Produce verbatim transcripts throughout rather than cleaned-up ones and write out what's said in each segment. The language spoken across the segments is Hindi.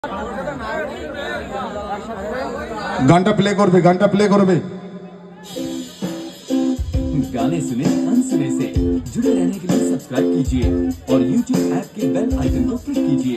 गानটা প্লে করবে गानটা প্লে করবে। गाने सुने अनसुने से जुड़े रहने के लिए सब्सक्राइब कीजिए और यूट्यूब ऐप के बेल आइकन को क्लिक कीजिए।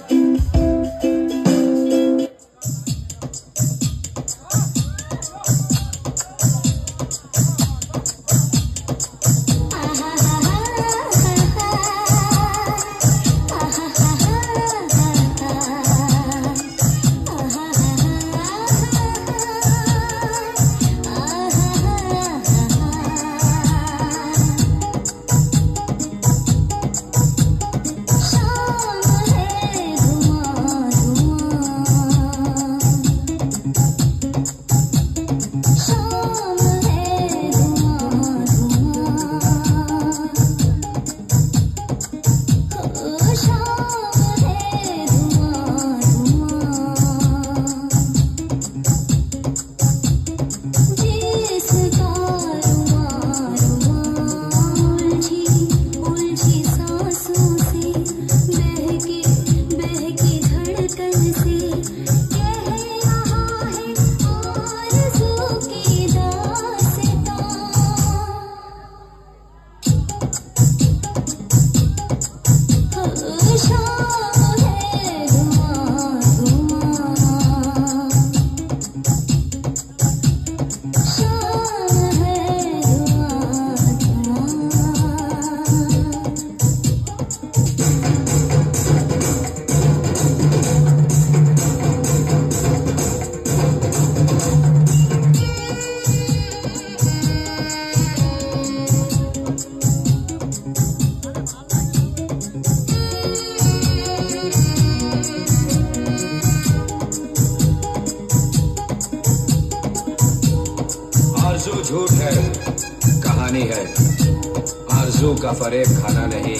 आरज़ू झूठ है, कहानी है, आरज़ू का फरेब खाना नहीं।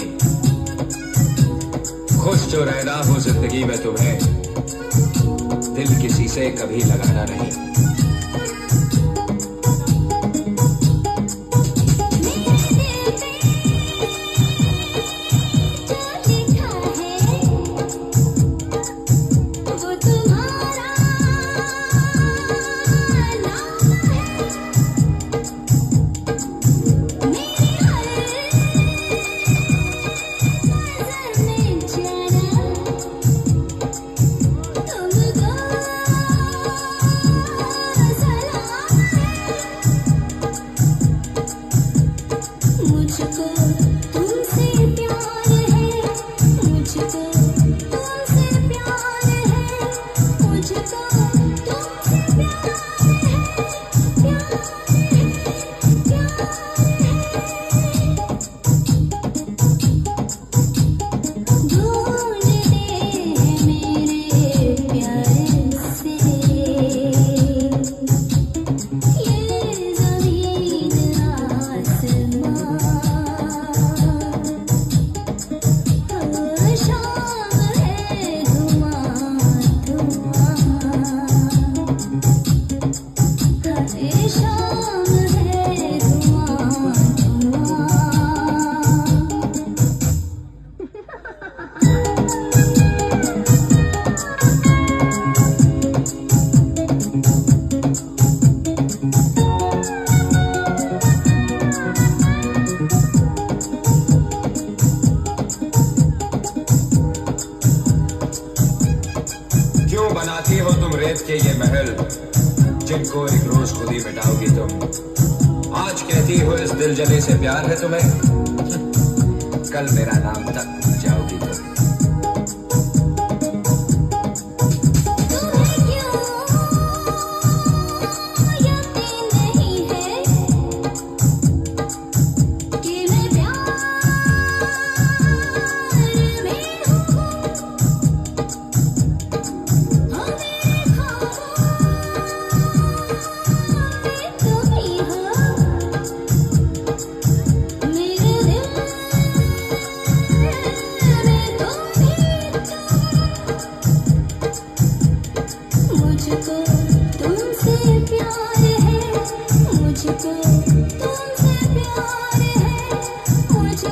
खुश जो रहना हो जिंदगी में तुम्हें, दिल किसी से कभी लगाना नहीं। बनाती हो तुम रेत के ये महल, जिनको एक रोज खुद ही मिटाओगी तुम। आज कहती हो इस दिल जले से प्यार है तुम्हें, कल मेरा नाम तक भूल जाओगी तुम।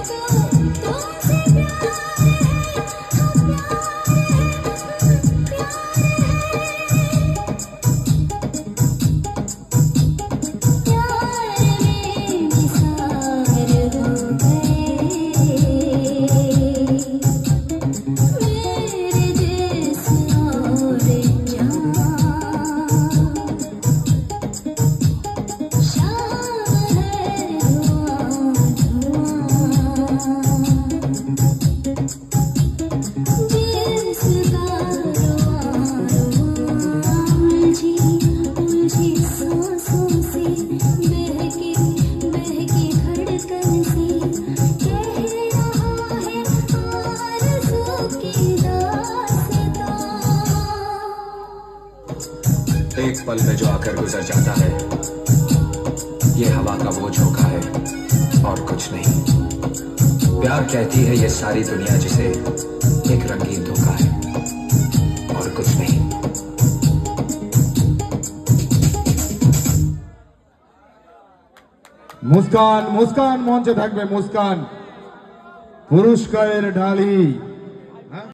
प्यार एक पल में जो आकर गुजर जाता है, ये हवा का वो झोंका है और कुछ नहीं। प्यार कहती है ये सारी दुनिया जिसे एक रंगीन धोखा है और कुछ नहीं। मुस्कान मुस्कान मंचे থাকবে मुस्कान पुरस्कारेर ढाली।